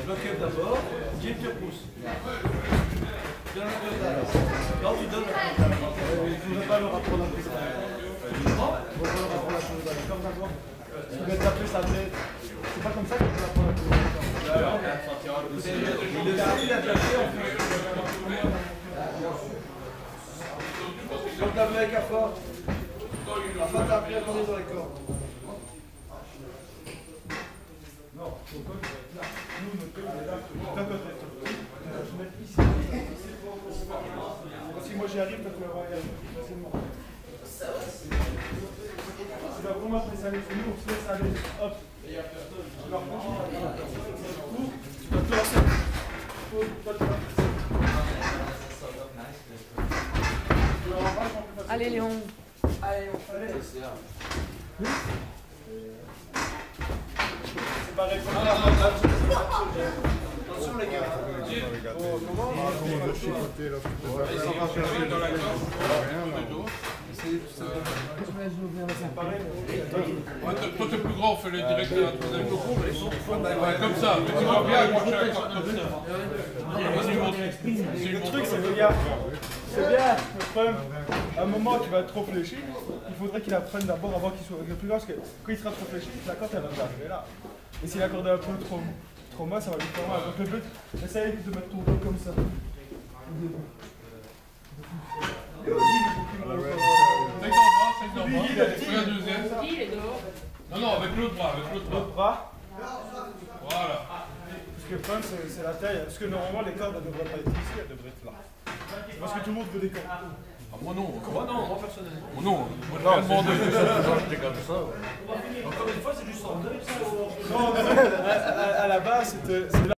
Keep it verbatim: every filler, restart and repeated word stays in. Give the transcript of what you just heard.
bloque d'abord, Jim te pousse. Donne la corde. Quand tu donnes la corde, tu ne veux pas le rapport la prise. Non, il faut pas le rapport la chose. Comme d'abord, tu veux taper sa tête. C'est pas comme ça que tu vas prendre la prise. Il le sait, il a déjà fait en fait. Quand tu as vu avec la force, afin de t'appeler à tourner dans les cordes. Non, faut pas que là. Nous, notre cœur, on est là. D'un côté. Je vais mettre ici. Si moi j'y arrive, toi tu vas voir y arriver facilement. Tu vas vraiment te laisser aller. Nous, on se laisse aller. Hop. Tu vas reprendre. Tu vas te lancer. Toi, tu vas Allez Léon. Allez, on fait. C'est pareil pour la attention les gars. Oh, comment on va chipoter là? C'est pareil. Toi t'es plus grand, on fait les directs à la troisième tour. Ouais, comme ça, mais tu vois bien, moi je suis avec Le truc c'est que gars, c'est bien, le problème, à un moment qui va être trop fléchi, il faudrait qu'il apprenne d'abord avant qu'il soit plus grand, parce que quand il sera trop fléchi, la corde elle va arriver là. Et s'il accorde un peu trop, trop mal, ça va lui faire mal. Donc le but, essaye de mettre ton dos comme ça. cinq dans le bras, cinq dans le bras. Fais un deuxième. Il est dehors. Non, non, avec l'autre bras, avec l'autre L'autre bras. bras. Voilà. Parce que le problème c'est la taille. Parce que normalement les cordes elles devraient pas être ici, elles devraient être là. C'est parce que tout le monde veut des cordes. Ah, moi non. Moi non, moi personnellement. Moi non. Moi je vais demander. J'étais comme ça. Encore une fois, c'est du sang. Non, à la base, c'était.